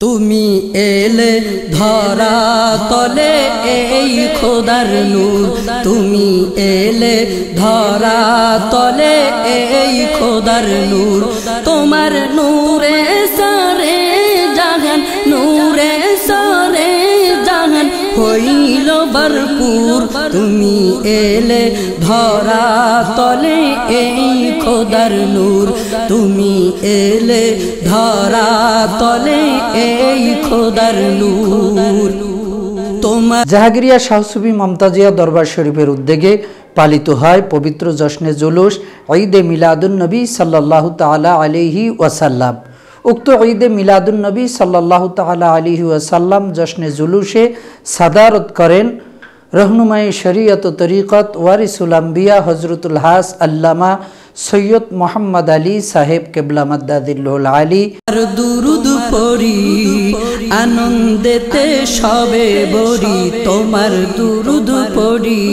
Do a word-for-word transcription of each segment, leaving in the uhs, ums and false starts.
তুমি এলে ধরা তলে এই খোদার নূর, তুমি এলে ধরা তলে এই খোদার নূর। তোমার নূরে সারে জাহান, নূরে সারে জাহান হইল ভরপুর। তুমি এলে ধরা তলে এই খোদার নূর, তুমি এলে ধরা তলে এই খোদার নূর। তোমার জাহাঙ্গীরিয়া শাহ সুফি মমতাজিয়া দরবার শরীফের উদ্যোগে পালিত হয় পবিত্র জশ্নে জুলুস ঈদে মিলাদুন নবী সাল্লাল্লাহু তাআলা আলাইহি ওয়াসাল্লাম। উক্ত ঈদে মিলাদুন নবী সাল্লাল্লাহু তাআলা আলাইহি ওয়াসাল্লাম জশ্নে জুলুসে সাদারত করেন রহনুমায়ে শরীয়ত ও তরিকত ওয়ারিসুল আম্বিয়া হযরতুল হাস আল্লামা সৈয়দ মোহাম্মদ আলী সাহেব কেবলা মাদ্দাদিল্লাহুল আলী। দুরুদ পড়ি আনন্দেতে সবে বরি, তোমার দুরুদ পড়ি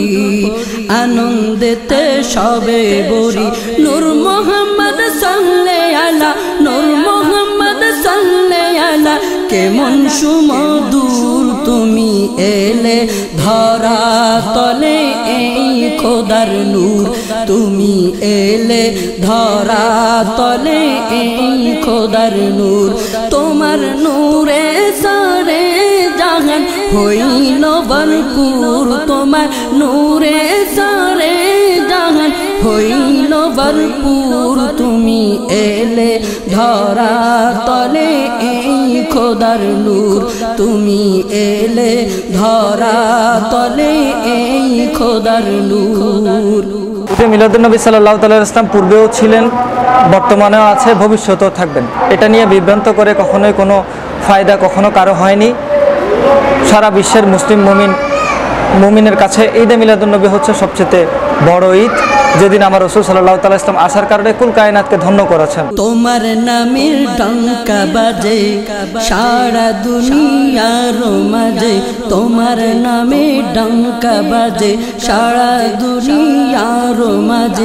আনন্দেতে সবে বরি। নূর মোহাম্মদ সাল্লাল্লাহু আলা, নূর মোহাম্মদ সাল্লাল্লাহু আলা কেমন সুমধুর। তুমি এলে ধরা তলে এই খোদার নূর, তুমি এলে ধরা তলে এই খোদার নূর। তোমার নূরে সারে জাহান হইল ভরপুর, তোমার নূরে সারে জাহান হইল ভরপুর। তুমি এলে ধরা তলে এই খোদার নূর, তুমি এলে ধরা তলে এই খোদার নূর। ঈদে মিলাদুন নবী সাল্লাল্লাহু আলাইহি ওয়াসাল্লাম পূর্বেও ছিলেন, বর্তমানেও আছে, ভবিষ্যতেও থাকবেন। এটা নিয়ে বিভ্রান্ত করে কখনোই কোনো ফায়দা কখনো কারো হয়নি। সারা বিশ্বের মুসলিম মুমিন মুমিনের কাছে ঈদে মিলাদুন নবী হচ্ছে সবচেয়ে বড় ঈদ, যেদিন আমার রাসূল সাল্লাল্লাহু আলাইহি ওয়াসাল্লাম আসার কারণে কুল কায়নাতকে ধন্য করেছেন। তোমার নামের ডঙ্কা বাজে সারা দুনিয়ার মাঝে, তোমার নামে ডঙ্কা বাজে সারা দুনিয়ার মাঝে।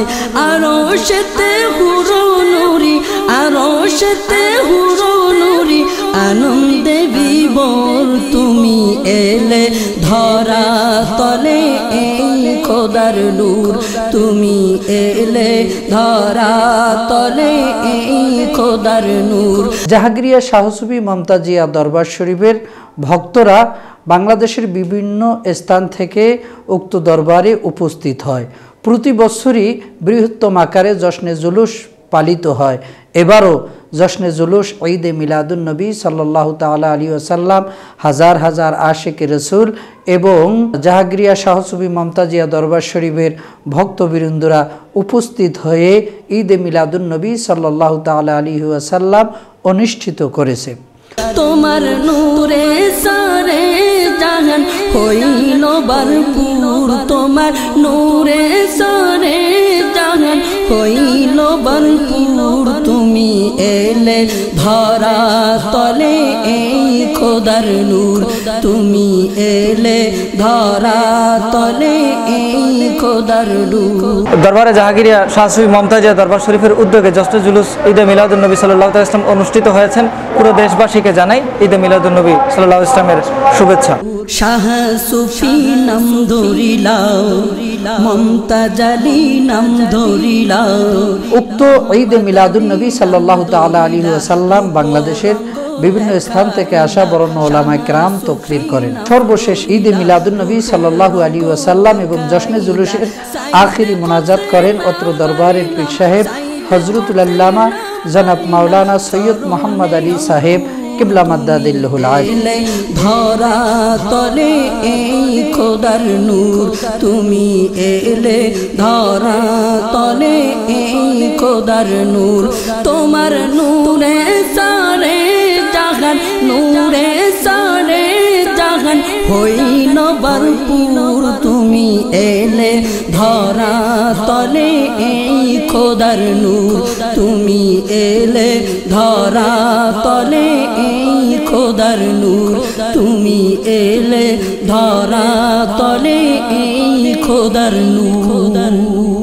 আরশেতে হুরো নুরি, আরশেতে হুরো নুরি আনন্দে বিভোর। তুমি এলে ধরা তলে এই খোদার নূর, তুমি এলে ধরা তলে এই খোদার নূর। জাহাঙ্গীরিয়া শাহ সুফি মমতাজিয়া দরবার শরীফের ভক্তরা বাংলাদেশের বিভিন্ন স্থান থেকে উক্ত দরবারে উপস্থিত হয়। প্রতি বছরই বৃহত্তম আকারে জশ্নে জুলুস পালিত হয়। এবারও জশ্নে জুলুস ঈদে মিলাদুন নবী সাল্লাল্লাহু তাআলা আলাইহি ওয়াসাল্লাম হাজার হাজার আশিকে রসুল এবং জাহাঙ্গীরিয়া শাহ সুফি মমতাজিয়া দরবার শরীফের ভক্তবৃন্দরা উপস্থিত হয়ে ঈদে মিলাদুন নবী সাল্লাল্লাহু তাআলা আলাইহি ওয়াসাল্লাম অনুষ্ঠিত করেছে। তোমার নূরে সারে জাহান হইল ভরপুর, তোমার নূরে সারে জাহান হইল ভরপুর। তুমি এলে ধরা তলে এই খোদার নূর, তুমি এলে ধরা তলে এই খোদার নূর। দরবারে জাহাঙ্গীরিয়া শাহ সুফি মমতাজিয়া দরবার শরীফের উদ্যোগে জশ্নে জুলুস ঈদে মিলাদুন নবী সাল্লাল্লাহু আলাইহি ওয়াসাল্লাম অনুষ্ঠিত হয়েছেন। পুরো দেশবাসীকে জানাই ঈদে মিলাদুন নবী সাল্লাল্লাহু আলাইহি ওয়াসাল্লামের শুভেচ্ছা। শাহ সুফি নাম ধরিলাও, মমতাজালি নাম ধরিলাও। উক্ত ঈদে মিলাদুন নবী সাল্লাল্লাহু তাআলা আলাইহি ওয়াসাল্লাম বাংলাদেশের বিভিন্ন স্থান থেকে আসা বরেণ্য উলামায়ে কেরাম তাকরীর করেন। সর্বশেষ ঈদে মিলাদুন নবী সাল্লাল্লাহু আলাইহি ওয়াসাল্লাম এবং জশ্নে জুলুসের আখিরি মুনাজাত করেন অত্র দরবারের পীর সাহেব হযরতুল আল্লামা জনাব মাওলানা সৈয়দ মোহাম্মদ আলী সাহেব কিবলা মাদ্দাদিল্লাহুল আলী। ধরা তলে এই খোদার নূর, তুমি এলে ধরা তলে এই খোদার নূর। তোমার নূরে সারে জাহান, নূরে সারে জাহান হইল ভরপুর। তুমি এলে ধরা তলে এই খোদার নূর, তুমি এলে ধরা তলে এই খোদার নূর, তুমি এলে ধরা তলে এই খোদার নূর।